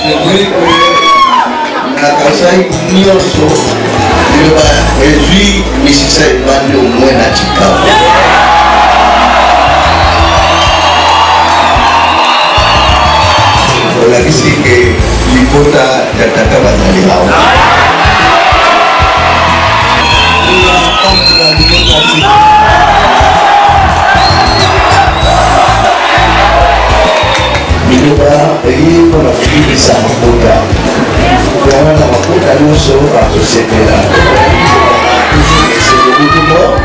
c'est vrai que la Kasaï Nyonso, il va réduire le système au moins naturel. Voilà, c'est que l'hypota d'Ataka va aller là. Et pour la vie de sa makoda, vraiment la makoda nous sommes à la société là. C'est le bout du mort.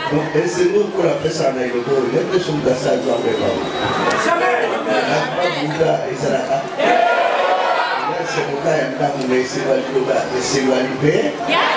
Donc, et c'est nous pour la presse en aïe le corps. Il y a des choses de ça, ils ont fait pas. C'est pour ça qu'il y a un peu de sécurité.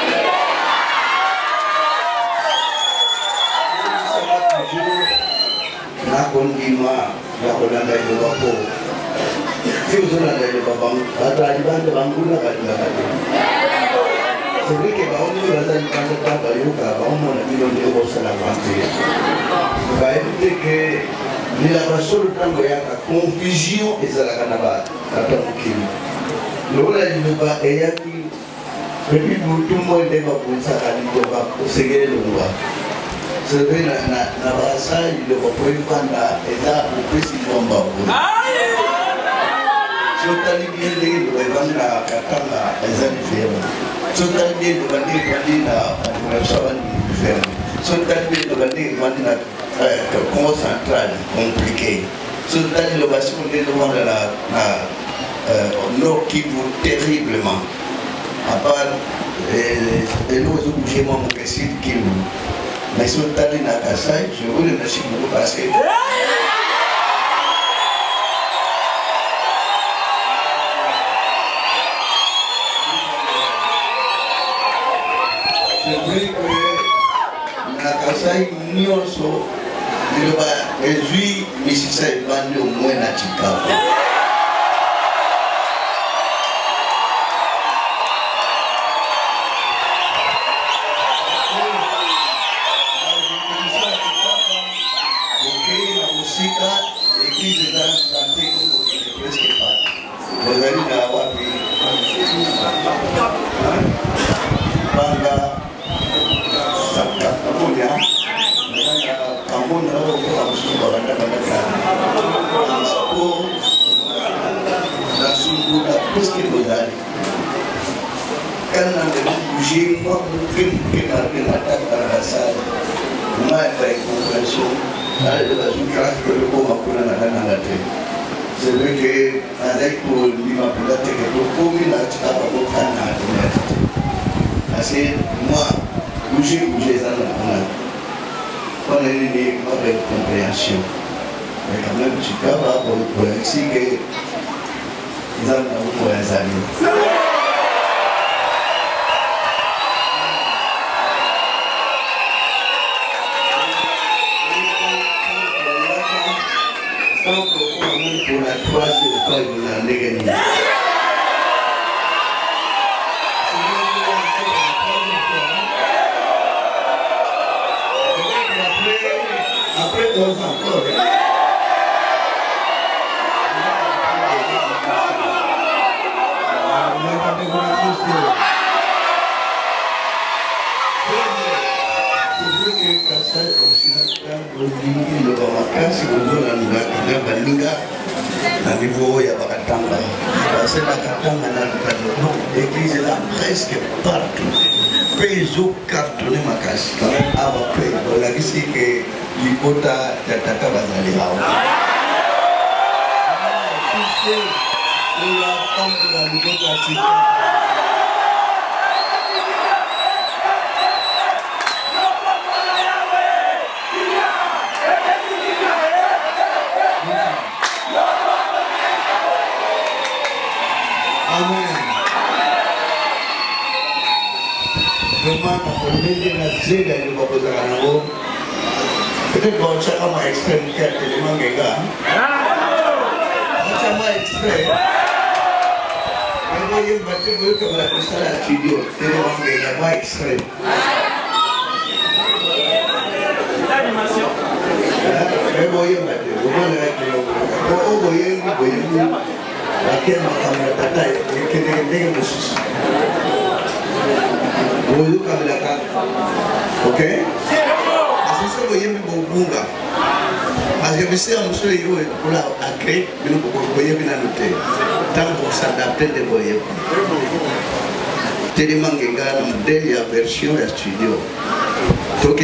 Nakondima yakolanda ilobako fiuzolanda ilobabang batalibande bangula kalibakate c'est vrai que baomi bazalibande tabayuka baomona bino nde kosala vante bayebi ke lilaka solo ntango yaka confusion ezalaka na batata mokili lokola liloba eyaki epi butu moi nde babunisaka liloba osengeli longwa c'est vrai, na basa il le représente et là au président Babou. Sotali bien de revendre la katanga les années. Sotali bien de vendre la savane ferme. Sotali bien de vendre la concentrale compliquée. Sotali le bassin de vendre la l'eau qui vaut terriblement. À part l'eau de bouger mon question qui vous. Mais si on t'a dit à Kassai, je vous remercie beaucoup parce que... C'est vrai que Kassai, nous aussi, il va réduire, mais si ça est vendu au moins à Chicago. C'est vrai que avec pour l'immaculé pour parce que moi, bouger ça on a une mauvaise compréhension. Mais quand même, tu peux avoir pour expliquer ils ont beaucoup les amis. Pour la troisième fois, vous en avez gagné. Après 11 ans encore. Na niveau ya bakatanga parce que la katanga na non l'église est là presque partout peso cartonné makasi aba pe la kisi que libota ya tata bazali hao la femme de la libota Vraiment, on est dans la zone de l'opposition. Peut-être que chacun m'a extrait une carte de manga. Chacun m'a extrait. Mais voyez, vous comme la personne à la studio, de manga, m'a extrait. Mais voyez, vous voyez, laquelle ma caméra tata est que vous ok? Parce que vous voyez Bunga. Parce que c'est un monsieur qui a créé, vous voyez bien noté. Tant pour s'adapter de voyez. Tellement que modèle la version et studio. Ok.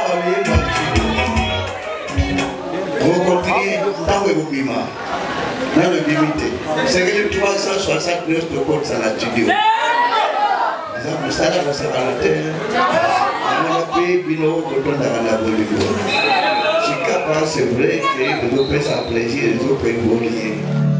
On continue dans le bima. Dans le bimité. C'est que le 369 de code ça la studio. Ça la va se balader. On a payé bino quand on a la Bolivie. C'est capable, c'est vrai que les autres ça plaisir, les autres peuvent voler.